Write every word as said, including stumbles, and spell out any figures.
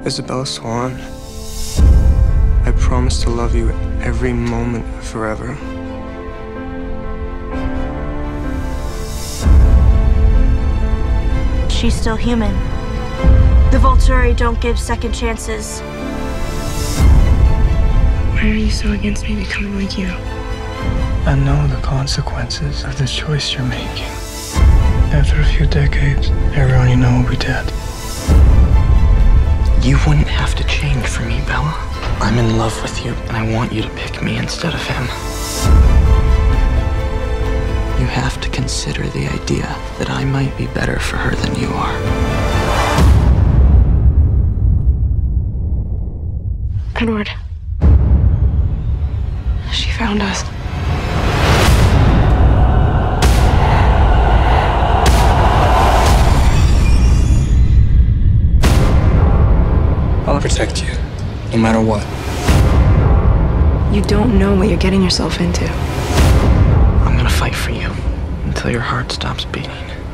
Isabella Swan, I promise to love you every moment forever. She's still human. The Volturi don't give second chances. Why are you so against me becoming like you? I know the consequences of the choice you're making. After a few decades, everyone you know will be dead. You wouldn't have to change for me, Bella. I'm in love with you, and I want you to pick me instead of him. You have to consider the idea that I might be better for her than you are. Edward. She found us. I'll protect you, no matter what. You don't know what you're getting yourself into. I'm gonna fight for you until your heart stops beating.